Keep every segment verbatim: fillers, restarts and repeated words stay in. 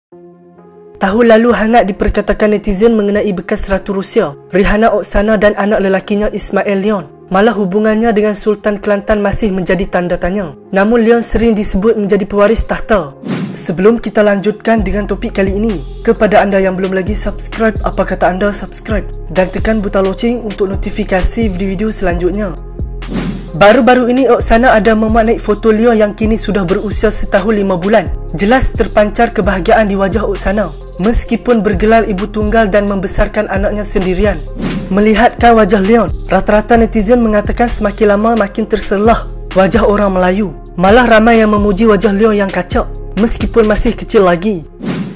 Tahun lalu hangat diperkatakan netizen mengenai bekas Ratu Rusia, Rihanna Oksana dan anak lelakinya Ismail Leon. Malah hubungannya dengan Sultan Kelantan masih menjadi tanda tanya. Namun Leon sering disebut menjadi pewaris tahta. Sebelum kita lanjutkan dengan topik kali ini, kepada anda yang belum lagi subscribe, apa kata anda subscribe dan tekan butang loceng untuk notifikasi video-video selanjutnya. Baru-baru ini Oksana ada memuat naik foto Leon yang kini sudah berusia setahun lima bulan. Jelas terpancar kebahagiaan di wajah Oksana meskipun bergelar ibu tunggal dan membesarkan anaknya sendirian. Melihatkan wajah Leon, rata-rata netizen mengatakan semakin lama makin terselah wajah orang Melayu. Malah ramai yang memuji wajah Leon yang kacak meskipun masih kecil lagi.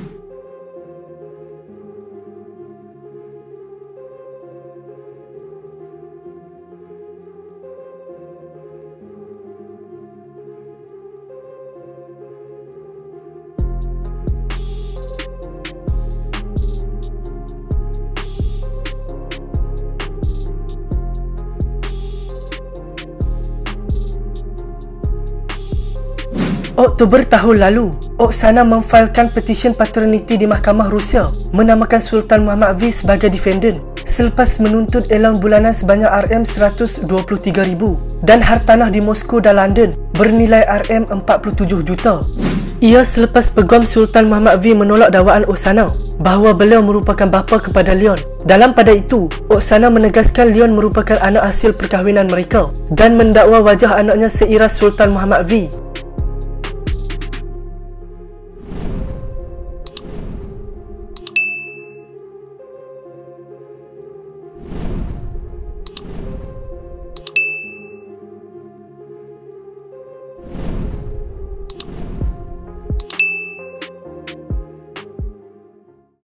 Oktober tahun lalu, Oksana memfailkan petisyen paternity di Mahkamah Rusia menamakan Sultan Muhammad V sebagai defendant selepas menuntut elang bulanan sebanyak R M seratus dua puluh tiga ribu dan hartanah di Moskow dan London bernilai R M empat puluh tujuh juta. Ia selepas Peguam Sultan Muhammad V menolak dakwaan Oksana bahawa beliau merupakan bapa kepada Leon. Dalam pada itu, Oksana menegaskan Leon merupakan anak hasil perkahwinan mereka dan mendakwa wajah anaknya seiras Sultan Muhammad V